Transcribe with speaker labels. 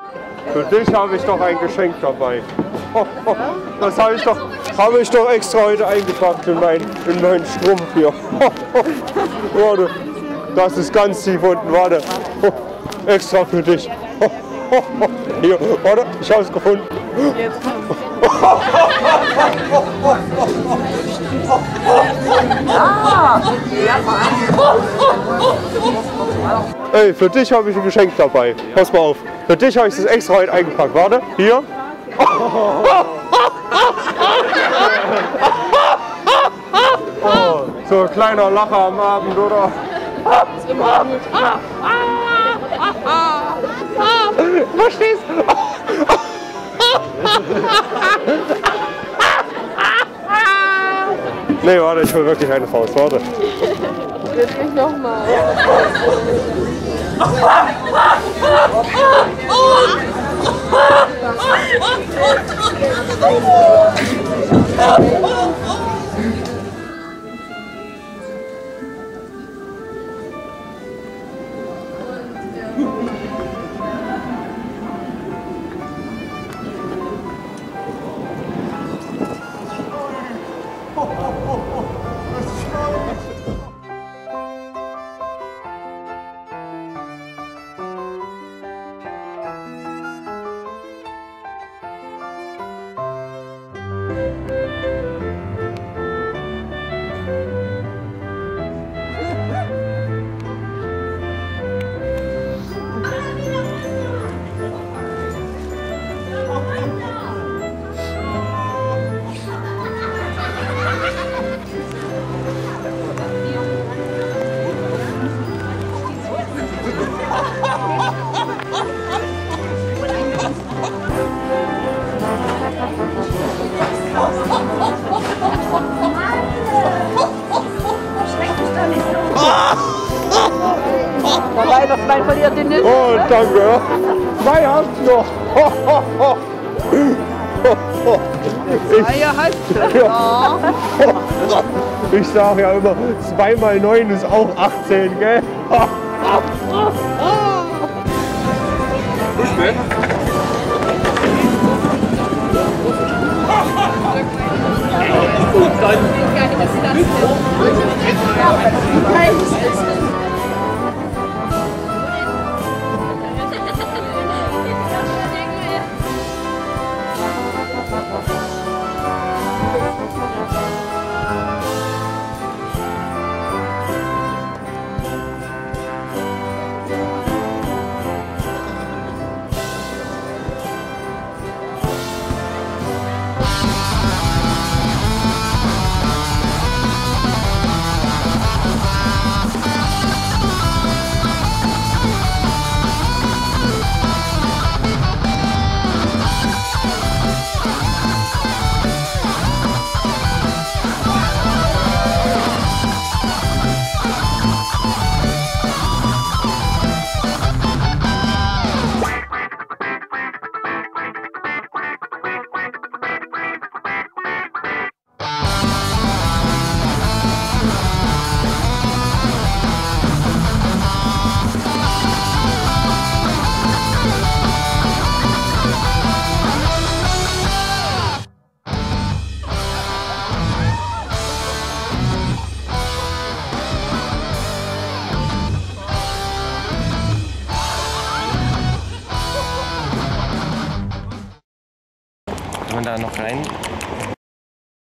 Speaker 1: Für dich habe ich doch ein Geschenk dabei. Das habe ich doch extra heute eingepackt in meinen Strumpf hier. Warte, das ist ganz tief unten, warte. Extra für dich. Hier, warte, ich habe es gefunden.
Speaker 2: Jetzt kommt's.
Speaker 1: Ey, für dich habe ich ein Geschenk dabei. Pass mal auf. Für dich habe ich das extra heute eingepackt. Warte, hier. Oh, so ein kleiner Lacher am Abend, oder? Verstehst du? Nee, warte, ich hol wirklich eine Faust. Warte.
Speaker 2: Jetzt nicht nochmal.
Speaker 3: Der Weihnachtsmann verliert den nicht.
Speaker 1: Oh, danke. Zwei hast du noch.
Speaker 3: Ja.
Speaker 1: Ich sage ja immer, 2 mal 9 ist auch 18, gell?
Speaker 4: Kann man da noch rein?